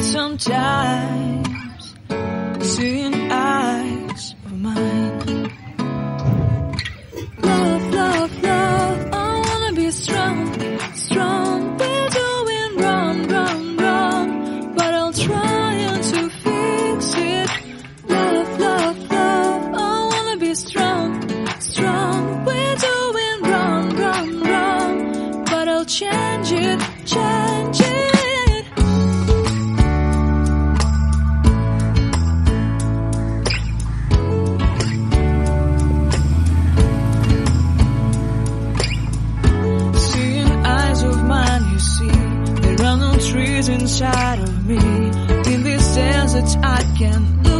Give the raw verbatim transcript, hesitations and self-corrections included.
sometimes seeing eyes of mine. Love, love, love, I wanna be strong, strong. We're doing wrong, wrong, wrong, but I'll try to fix it. Love, love, love, I wanna be strong, strong. We're doing wrong, wrong, wrong, but I'll change it, change it. Trees inside of me. In this desert I can